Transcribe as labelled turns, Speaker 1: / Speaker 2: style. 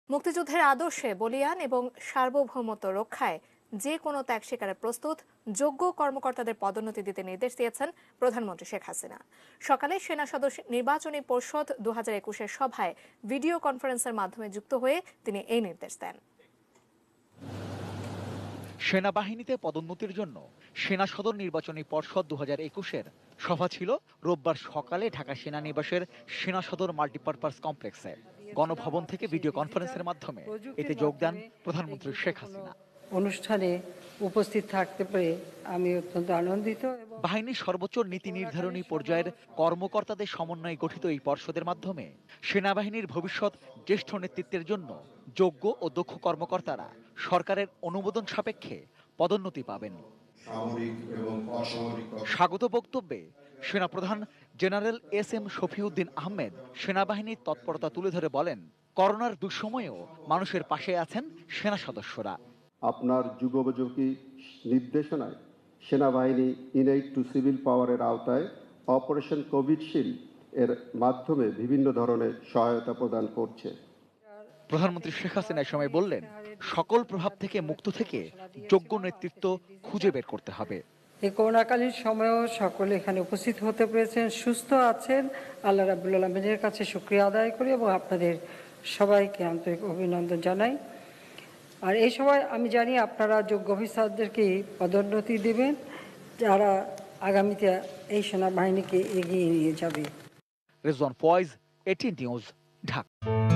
Speaker 1: মুক্তিযুদ্ধের আদর্শে বলিয়ান এবং সার্বভৌমত্ব রক্ষায় যে কোনো ত্যাগ স্বীকারে প্রস্তুত যোগ্য কর্মকর্তাদের পদোন্নতি দিতে নির্দেশ দিয়েছেন প্রধানমন্ত্রী শেখ হাসিনা। সকালে সেনা সদস্য নির্বাচনী পরিষদ 2021-এর সভায় ভিডিও কনফারেন্সের মাধ্যমে যুক্ত হয়ে তিনি এই নির্দেশ দেন।
Speaker 2: সেনাবাহিনীতে পদোন্নতির জন্য সেনা সদর নির্বাচনী পর্ষদ 2021-এর সভা ছিল রোববার সকালে ঢাকা সেনানিবাসের সেনা সদর মাল্টিপারপাস কমপ্লেক্সে। গণভবন থেকে ভিডিও কনফারেন্সের মাধ্যমে এতে যোগ দেন প্রধানমন্ত্রী শেখ হাসিনা।
Speaker 3: অনুষ্ঠানে উপস্থিত থাকতে পেরে আমি অত্যন্ত আনন্দিত।
Speaker 2: বাহিনীর সর্বোচ্চ নীতি নির্ধারণী পর্যায়ের কর্মকর্তাদের সমন্বয়ে গঠিত এই পর্ষদের মাধ্যমে সেনাবাহিনীর ভবিষ্যৎ জ্যেষ্ঠ নেতৃত্বের জন্য যোগ্য ও দক্ষ কর্মকর্তারা সরকারের অনুমোদন সাপেক্ষে পদোন্নতি পাবেন। স্বাগত বক্তব্যে সেনাপ্রধান জেনারেল এস.এম. শফিউদ্দিন আহমেদ সেনাবাহিনীর তৎপরতা তুলে ধরে বলেন, করোনার দুঃসময়েও মানুষের পাশে আছেন সেনা সদস্যরা।
Speaker 4: আপনার যুগোপযোগী নির্দেশনায় সেনাবাহিনী ইনএইড টু সিভিল পাওয়ারের আওতায় অপারেশন কোভিডশিল্ড এর মাধ্যমে বিভিন্ন ধরনের সহায়তা প্রদান করছে।
Speaker 2: প্রধানমন্ত্রী শেখ হাসিনা সময় বললেন, সকল প্রভাব থেকে মুক্ত থেকে যোগ্য নেতৃত্ব খুঁজে বের করতে হবে।
Speaker 3: এই করোনাকালীন সময়েও সকলে এখানে উপস্থিত হতে পেরেছেন, সুস্থ আছেন, আল্লাহ রাব্বুল আলামিনের কাছে শুকরিয়া আদায় করি এবং আপনাদের সবাইকে আন্তরিক অভিনন্দন জানাই। আর এই সময় আমি জানি আপনারা যোগ্য অফিসারদেরকে পদোন্নতি দেবেন, যারা আগামীতে এই সেনাবাহিনীকে এগিয়ে নিয়ে যাবে।
Speaker 2: Rezwan Faiz, ATN news, Dhaka.